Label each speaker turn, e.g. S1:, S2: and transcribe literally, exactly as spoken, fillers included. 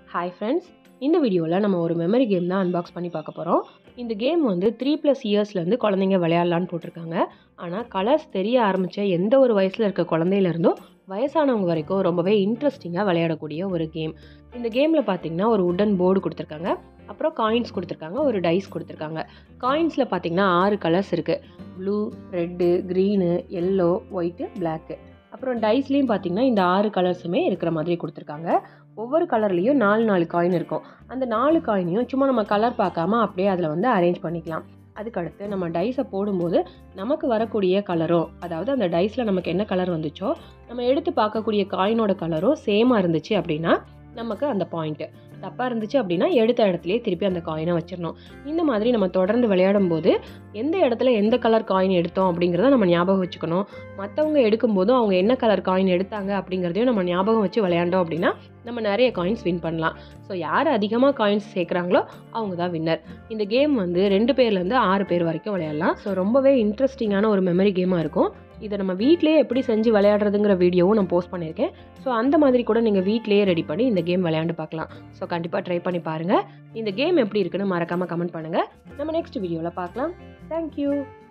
S1: Hi friends, இந்த வீடியோவில் நம்ம ஒரு மெமரி கேம் தான் அன்பாக்ஸ் பண்ணி பார்க்க போகிறோம். இந்த கேம் வந்து த்ரீ ப்ளஸ் இயர்ஸ்லேருந்து குழந்தைங்க விளையாடலான்னு போட்டிருக்காங்க. ஆனால் கலர்ஸ் தெரிய ஆரம்பித்த எந்த ஒரு வயசில் இருக்க குழந்தையிலேருந்தும் வயசானவங்க வரைக்கும் ரொம்பவே இன்ட்ரெஸ்டிங்காக விளையாடக்கூடிய ஒரு கேம். இந்த கேமில் பார்த்தீங்கன்னா ஒரு உடன் போர்டு கொடுத்துருக்காங்க, அப்புறம் காயின்ஸ் கொடுத்துருக்காங்க, ஒரு டைஸ் கொடுத்துருக்காங்க. காயின்ஸில் பார்த்தீங்கன்னா ஆறு கலர்ஸ் இருக்குது. Blue, red, green, yellow, white, black. அப்புறம் டைஸ்லேயும் பார்த்தீங்கன்னா இந்த ஆறு கலர்ஸுமே இருக்கிற மாதிரி கொடுத்துருக்காங்க. ஒவ்வொரு கலர்லேயும் நாலு நாலு காயின் இருக்கும். அந்த நாலு காயினையும் சும்மா நம்ம கலர் பார்க்காம அப்படியே அதில் வந்து அரேஞ்ச் பண்ணிக்கலாம். அதுக்கடுத்து நம்ம டைஸை போடும்போது நமக்கு வரக்கூடிய கலரோ, அதாவது அந்த டைஸில் நமக்கு என்ன கலர் வந்துச்சோ நம்ம எடுத்து பார்க்கக்கூடிய காயினோட கலரோ சேமாக இருந்துச்சு அப்படின்னா நமக்கு அந்த பாயிண்ட்டு. தப்பாக இருந்துச்சு அப்படின்னா எடுத்த இடத்துலையே திருப்பி அந்த காயினை வச்சிடணும். இந்த மாதிரி நம்ம தொடர்ந்து விளையாடும் போது எந்த இடத்துல எந்த கலர் காயின் எடுத்தோம் அப்படிங்கிறத நம்ம ஞாபகம் வச்சுக்கணும். மற்றவங்க எடுக்கும்போதும் அவங்க என்ன கலர் காயின் எடுத்தாங்க அப்படிங்கிறதையும் நம்ம ஞாபகம் வச்சு விளையாண்டோம் அப்படின்னா நம்ம நிறைய காயின்ஸ் வின் பண்ணலாம். ஸோ யார் அதிகமாக காயின்ஸ் சேர்க்குறாங்களோ அவங்க தான் வின்னர். இந்த கேம் வந்து ரெண்டு பேர்லேருந்து ஆறு பேர் வரைக்கும் விளையாடலாம். ஸோ ரொம்பவே இன்ட்ரெஸ்டிங்கான ஒரு மெமரி கேமாக இருக்கும். இதை நம்ம வீட்டிலேயே எப்படி செஞ்சு விளையாடுறதுங்கிற வீடியோவும் நான் போஸ்ட் பண்ணியிருக்கேன். ஸோ அந்த மாதிரி கூட நீங்கள் வீட்டிலேயே ரெடி பண்ணி இந்த கேம் விளையாண்டு பார்க்கலாம். ஸோ கண்டிப்பாக ட்ரை பண்ணி பாருங்கள். இந்த கேம் எப்படி இருக்குன்னு மறக்காமல் கமெண்ட் பண்ணுங்கள். நம்ம நெக்ஸ்ட் வீடியோவில் பார்க்கலாம். தேங்க்யூ.